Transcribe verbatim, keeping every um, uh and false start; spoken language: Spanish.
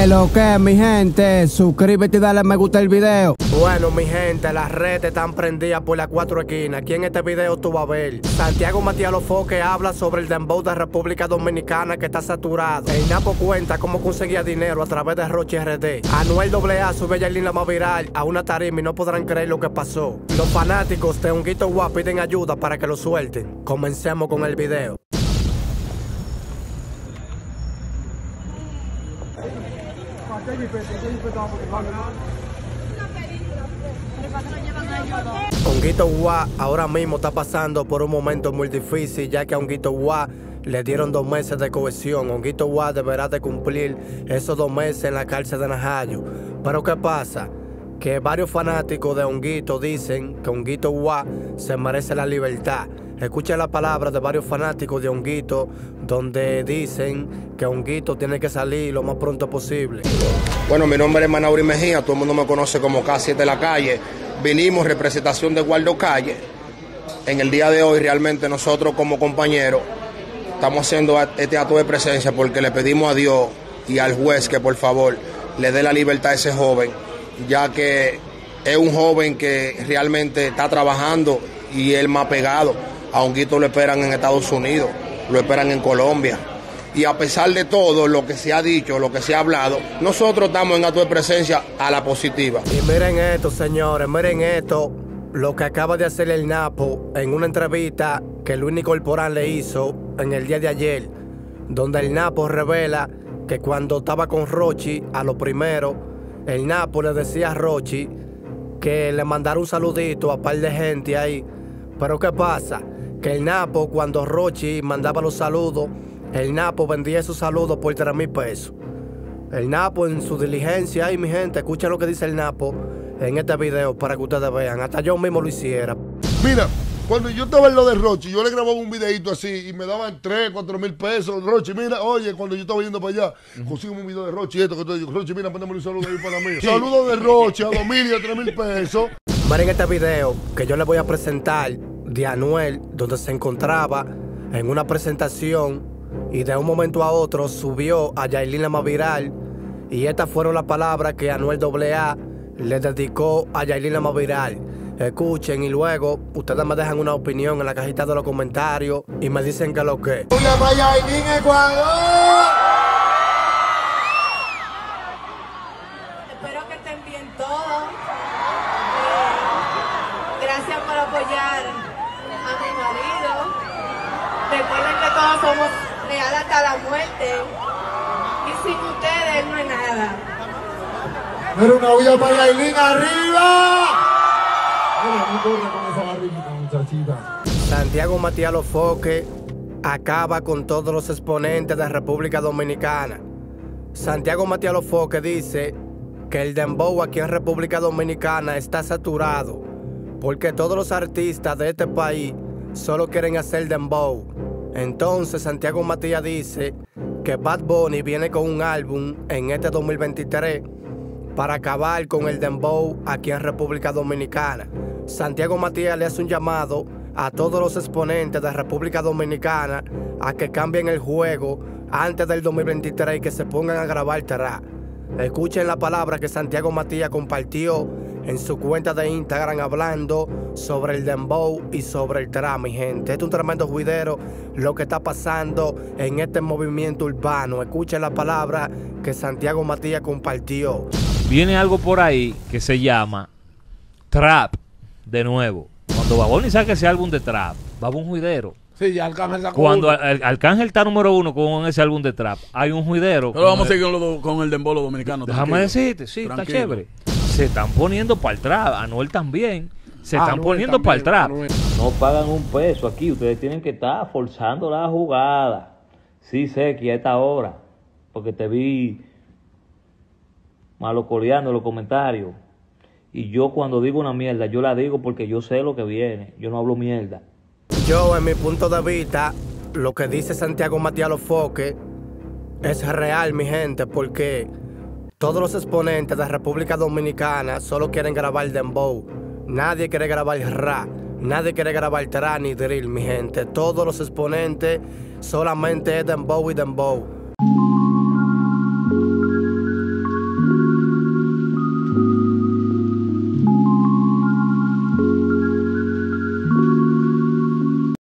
Que lo que, mi gente, suscríbete y dale me gusta el video. Bueno, mi gente, las redes están prendidas por las cuatro esquinas. Aquí en este video tú vas a ver Santiago Matías Lofoque habla sobre el dembow de República Dominicana que está saturado. El Napo cuenta cómo conseguía dinero a través de Rochi R D. Anuel doble A sube a Yailin la más viral a una tarima y no podrán creer lo que pasó. Los fanáticos de Honguito Guá piden ayuda para que lo suelten. Comencemos con el video. Honguito Guá ahora mismo está pasando por un momento muy difícil, ya que a Honguito Guá le dieron dos meses de cohesión. Honguito Guá deberá de cumplir esos dos meses en la cárcel de Najayo. Pero ¿qué pasa? Que varios fanáticos de Honguito dicen que Honguito Guá se merece la libertad. Escuchen las palabras de varios fanáticos de Honguito, donde dicen que Honguito tiene que salir lo más pronto posible. Bueno, mi nombre es Manauri Mejía, todo el mundo me conoce como K siete de la calle. Vinimos en representación de Guardo Calle. En el día de hoy realmente nosotros como compañeros estamos haciendo este acto de presencia porque le pedimos a Dios y al juez que por favor le dé la libertad a ese joven, ya que es un joven que realmente está trabajando y él más pegado. A Honguito lo esperan en Estados Unidos, lo esperan en Colombia. Y a pesar de todo lo que se ha dicho, lo que se ha hablado, nosotros estamos en acto de presencia a la positiva. Y miren esto, señores, miren esto, lo que acaba de hacer el Napo en una entrevista que Luis Corporán le hizo en el día de ayer, donde el Napo revela que cuando estaba con Rochi, a lo primero, el Napo le decía a Rochi que le mandara un saludito a un par de gente ahí. Pero ¿qué pasa? Que el Napo, cuando Rochi mandaba los saludos, el Napo vendía esos saludos por tres mil pesos. El Napo en su diligencia, y mi gente, escuchen lo que dice el Napo en este video para que ustedes vean. Hasta yo mismo lo hiciera. Mira, cuando yo estaba en lo de Rochi, yo le grababa un videito así y me daban tres, cuatro mil pesos. Rochi, mira, oye, cuando yo estaba yendo para allá, uh-huh. consigo un video de Rochi, esto que te digo, Rochi, mira, poneme un saludo ahí para mí. Saludo de Rochi a dos mil y a tres mil pesos. Miren este video que yo les voy a presentar de Anuel, donde se encontraba en una presentación y de un momento a otro subió a Yailin la más viral, y estas fueron las palabras que Anuel doble A le dedicó a Yailin la más viral. Escuchen y luego ustedes me dejan una opinión en la cajita de los comentarios y me dicen que lo que. ¡Para Yailin, Ecuador! Espero que estén bien todos. Eh, gracias por apoyar a mi marido. Recuerden que todos somos leales hasta la muerte. Y sin ustedes no es nada. Pero una olla para Yailin arriba. No corre con esa barriguita, muchachita. Santiago Matías Lofoque acaba con todos los exponentes de República Dominicana. Santiago Matías Lofoque dice que el dembow aquí en República Dominicana está saturado porque todos los artistas de este país solo quieren hacer dembow. Entonces Santiago Matías dice que Bad Bunny viene con un álbum en este dos mil veintitrés para acabar con el dembow aquí en República Dominicana. Santiago Matías le hace un llamado a todos los exponentes de República Dominicana a que cambien el juego antes del dos mil veintitrés y que se pongan a grabar trap. Escuchen la palabra que Santiago Matías compartió en su cuenta de Instagram hablando sobre el dembow y sobre el trap, mi gente. Esto es un tremendo juidero lo que está pasando en este movimiento urbano. Escuchen la palabra que Santiago Matías compartió. Viene algo por ahí que se llama trap de nuevo. Cuando Bad Bunny saque ese álbum de trap, va a haber un juidero. Sí, ya Arcángel sacó Cuando uno. Al, Arcángel está número uno con ese álbum de trap, hay un juidero. Pero vamos a seguir con, lo, con el dembolo dominicano. Déjame tranquilo. decirte, sí, Tranquilo. está chévere. Se están poniendo para el trap, Anuel también. Se Ah, están Anuel poniendo para el trap. Anuel. No pagan un peso aquí, ustedes tienen que estar forzando la jugada. Sí sé que a esta hora, porque te vi malocoreando los comentarios. Y yo cuando digo una mierda, yo la digo porque yo sé lo que viene. Yo no hablo mierda. Yo, en mi punto de vista, lo que dice Santiago Matías Lofoque es real, mi gente, porque todos los exponentes de República Dominicana solo quieren grabar dembow. Nadie quiere grabar rap, nadie quiere grabar trap ni drill, mi gente. Todos los exponentes solamente es dembow y dembow.